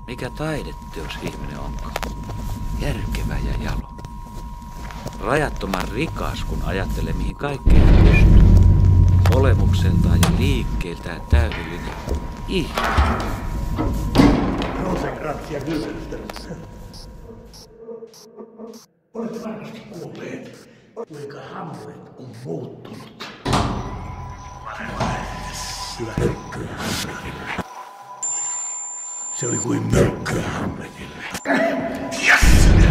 Mikä taideteos ihminen onkaan? Järkevä ja jalo. Rajattoman rikas, kun ajattelee mihin kaikkeen hän pystyy. Olemukseltaan ja liikkeeltään täydellinen ihminen. Rosenkrantz ja Gyldenstern. Olette varmasti kuulleet, kuinka Hamlet on muuttunut. Mörköä Hamletille. Se oli kuin mörköä Hamletille. Yes!